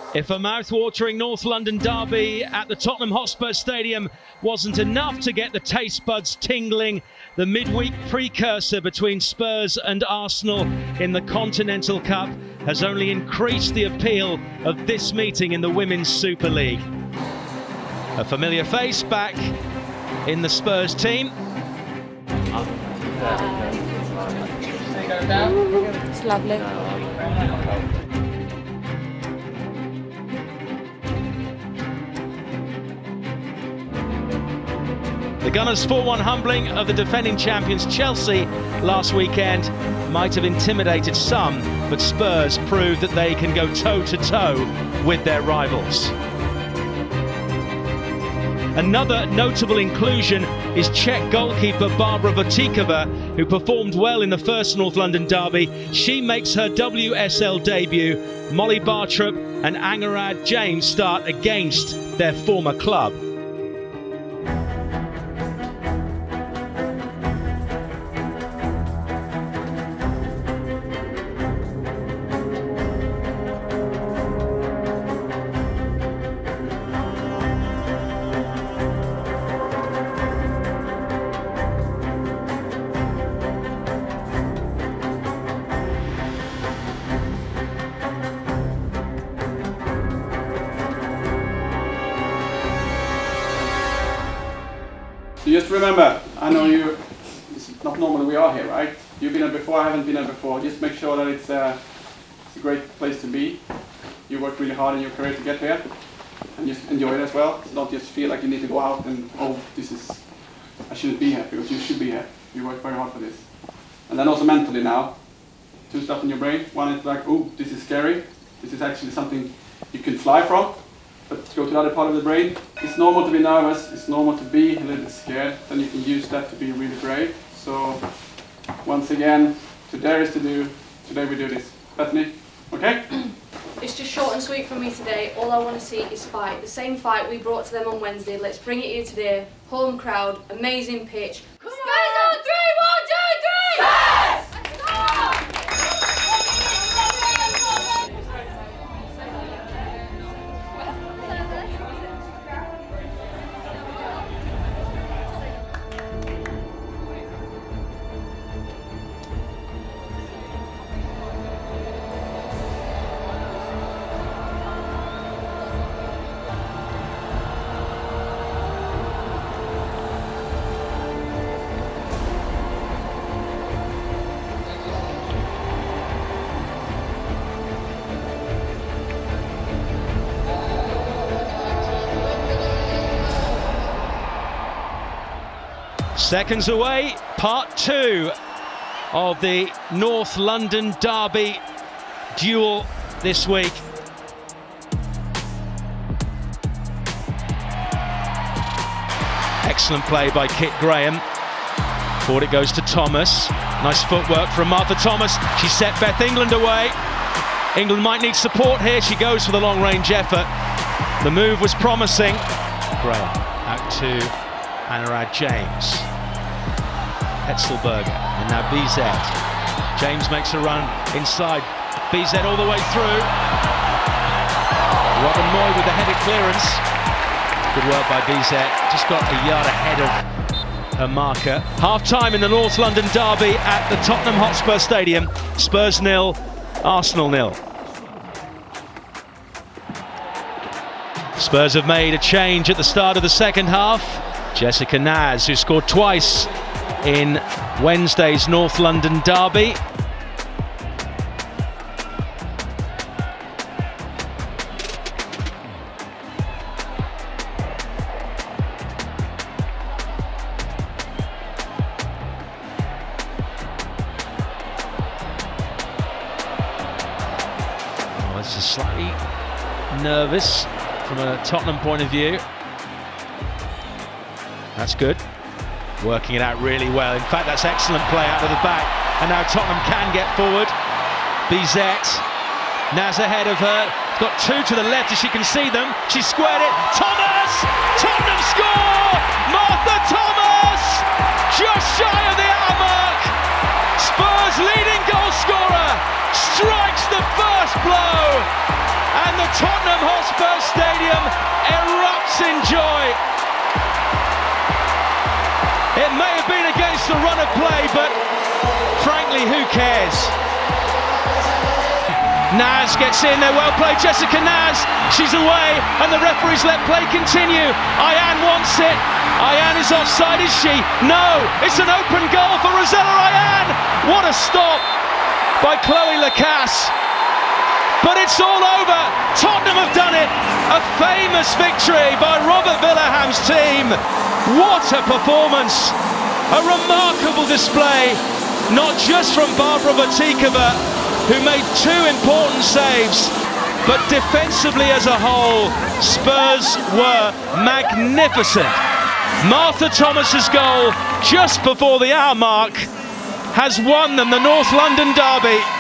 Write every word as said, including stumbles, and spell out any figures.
If a mouth-watering North London derby at the Tottenham Hotspur Stadium wasn't enough to get the taste buds tingling, the midweek precursor between Spurs and Arsenal in the Continental Cup has only increased the appeal of this meeting in the Women's Super League. A familiar face back in the Spurs team. It's lovely. The Gunners' four one humbling of the defending champions Chelsea last weekend might have intimidated some, but Spurs proved that they can go toe-to-toe with their rivals. Another notable inclusion is Czech goalkeeper Barbara Votíková, who performed well in the first North London derby. She makes her W S L debut. Molly Bartrup and Angarad James start against their former club. So just remember, I know you, it's not normally we are here, right? You've been here before, I haven't been here before. Just make sure that it's, uh, it's a great place to be. You worked really hard in your career to get here, and just enjoy it as well. So don't just feel like you need to go out and, oh, this is, I shouldn't be here, because you should be here. You worked very hard for this. And then also mentally now, two stuff in your brain. One is like, oh, this is scary. This is actually something you can fly from. But to go to the other part of the brain, it's normal to be nervous, it's normal to be a little bit scared, then you can use that to be really brave. So, once again, to dare is to do, today we do this. Bethany, okay? It's just short and sweet from me today. All I want to see is fight. The same fight we brought to them on Wednesday. Let's bring it here today. Home crowd, amazing pitch. Spurs on three, one, two, three! Spurs! Seconds away, part two of the North London derby duel this week. Excellent play by Kit Graham. Forward it goes to Thomas. Nice footwork from Martha Thomas. She set Beth England away. England might need support here. She goes for the long-range effort. The move was promising. Graham out to Angarad James. Hetzelberger, and now B Z. James makes a run inside. B Z all the way through. Robin Moy with the headed clearance. Good work by B Z. Just got a yard ahead of her marker. Half time in the North London derby at the Tottenham Hotspur Stadium. Spurs nil, Arsenal nil. Spurs have made a change at the start of the second half. Jessica Naz, who scored twice in Wednesday's North London derby. Oh, this is slightly nervous from a Tottenham point of view. That's good. Working it out really well. In fact, that's excellent play out of the back. And now Tottenham can get forward. B Z. Naz ahead of her. Got two to the left as she can see them. She squared it. Thomas! Tottenham score! Martha Thomas! Just shy of the hour mark. Spurs leading goal scorer strikes the first blow. And the Tottenham the run of play, but frankly, who cares? Naz gets in there, well played, Jessica Naz, she's away, and the referees let play continue. Ayan wants it. Ayan is offside, is she? No, it's an open goal for Rosella Ayan. What a stop by Chloe Lacasse. But it's all over. Tottenham have done it. A famous victory by Robert Villaham's team. What a performance. A remarkable display, not just from Barbara Vatikova, who made two important saves, but defensively as a whole, Spurs were magnificent. Martha Thomas's goal just before the hour mark has won them the North London derby.